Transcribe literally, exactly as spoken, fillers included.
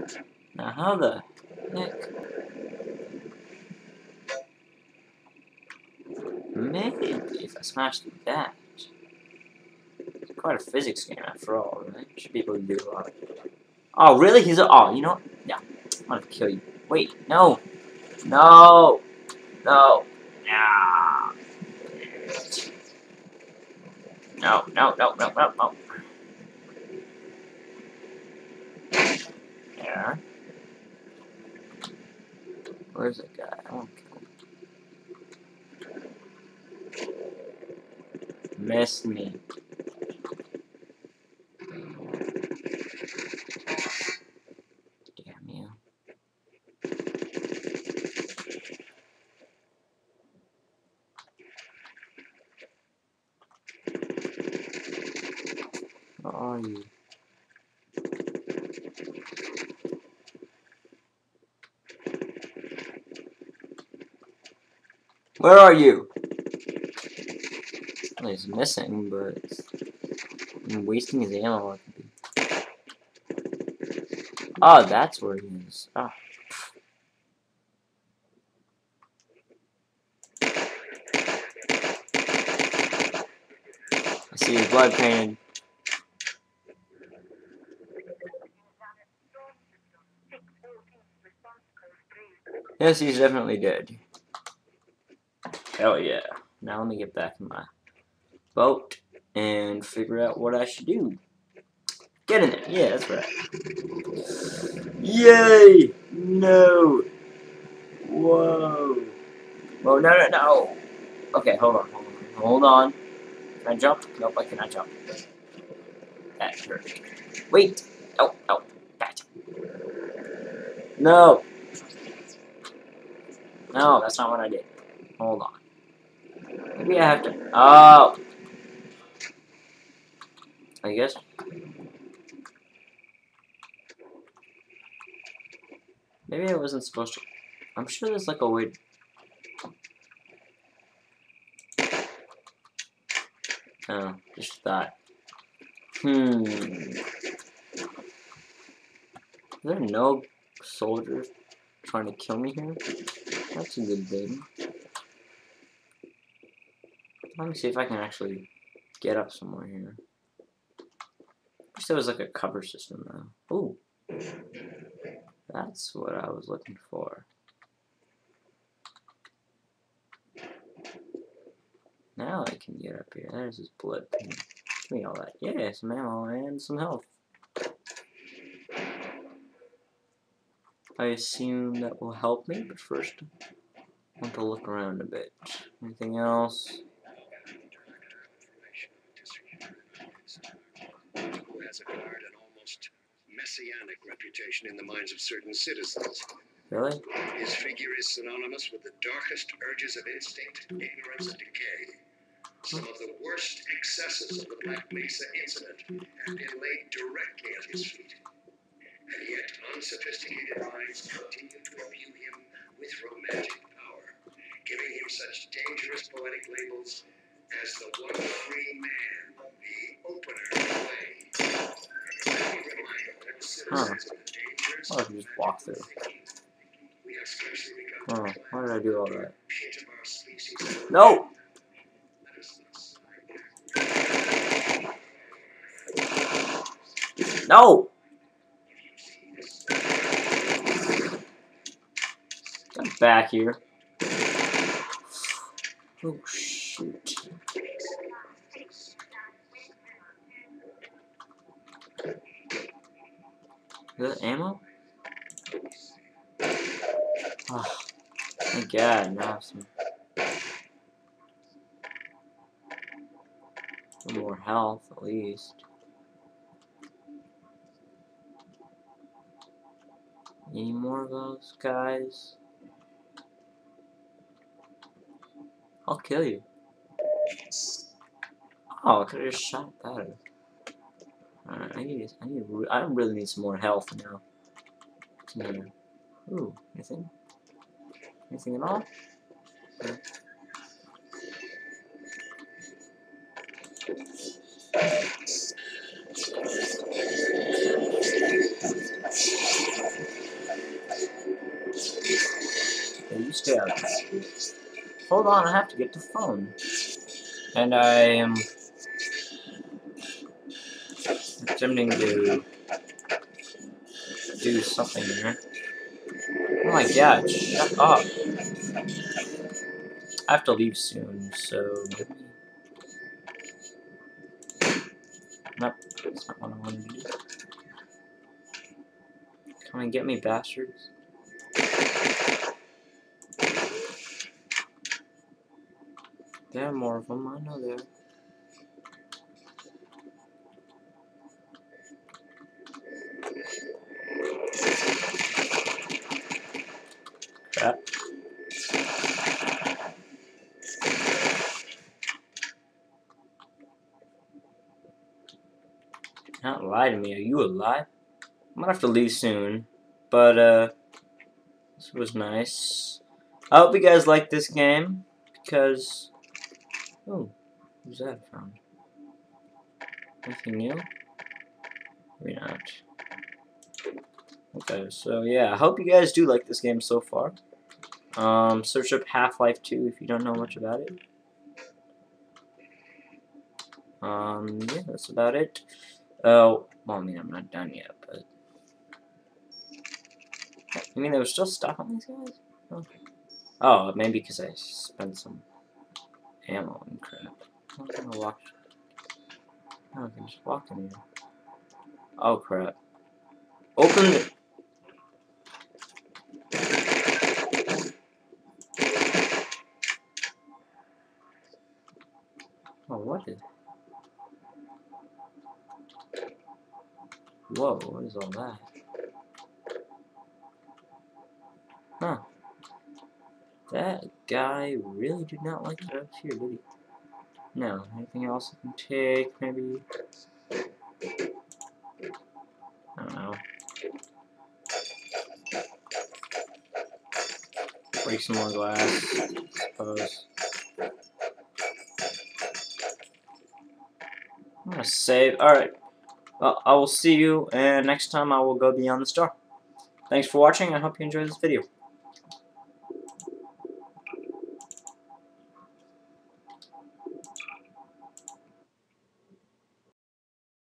Now how the heck? Maybe if I smashed that. It's quite a physics game after all, right? Should be able to do a lot. Oh, really? He's a. Oh, you know what? Yeah. I'm gonna kill you. Wait, no. No. No. Yeah. No, no, no, no, no, no. Yeah. Where's that guy? I won't kill him. Missed me. Damn you. Where are you? Where are you? Well, he's missing, but I'm wasting his ammo. Oh, that's where he is. Oh. I see his blood painted. Yes, he's definitely dead. Hell yeah. Now let me get back in my boat and figure out what I should do. Get in there. Yeah, that's right. Yay! No! Whoa! Whoa, no, no, no! Okay, hold on, hold on. Hold on. Can I jump? Nope, I cannot jump. That hurt. Wait! Oh, oh, that. No! No, that's not what I did. Hold on. Maybe I have to. Oh! I guess. Maybe I wasn't supposed to. I'm sure there's like a way. Oh, just that. Hmm. Are there no soldiers trying to kill me here? That's a good thing. Let me see if I can actually get up somewhere here. Wish there was like a cover system though. Ooh. That's what I was looking for. Now I can get up here. There's his blood paint. Give me all that. Yeah, some ammo and some health. I assume that will help me, but first I want to look around a bit. Anything else? Who has acquired an almost messianic reputation in the minds of certain citizens. Really? His figure is synonymous with the darkest urges of instinct, ignorance, and decay. Some of the worst excesses of the Black Mesa incident have been laid directly at his feet. And yet unsophisticated minds continue to imbue him with romantic power, giving him such dangerous poetic labels as the one free man, the opener of the way. Let me remind all citizens of the dangers Oh, I can just walk through. we have scarcely begun Oh, to why did I do all that? pit of our species. No! Let us not No! Come back here. Oh, shoot. Is that ammo? Oh, thank God. Now I have some, some more health, at least. Any more of those guys? I'll kill you. Oh, I could have just shot that. Alright, I need, I need, I really need some more health now. Yeah. Ooh, anything? Anything at all? Yeah. hold on, I have to get the phone. And I am attempting to do something here. Oh my god, shut up. I have to leave soon, so... Nope, that's not what I want to do. Come and get me, bastards. There are more of them, I know there. Crap. Not lie to me, are you alive? I'm gonna have to leave soon, but uh, this was nice. I hope you guys like this game, because... Oh, who's that from? Anything new? Maybe not. Okay, so yeah, I hope you guys do like this game so far. Um, search up Half-Life two if you don't know much about it. Um, yeah, that's about it. Oh, well, I mean, I'm not done yet, but... I mean, there was still stuff on these guys? Oh, oh maybe because I spent some ammo and crap. I'm gonna walk... Oh, I can just walk in here. Oh, crap. Open the... Oh, what is... Whoa, what is all that? Huh. That guy really did not like that I was here, did he? No. Anything else I can take, maybe? I don't know. Break some more glass, I suppose. I'm gonna save. Alright. Well, I will see you, and next time I will go beyond the star. Thanks for watching. I hope you enjoyed this video.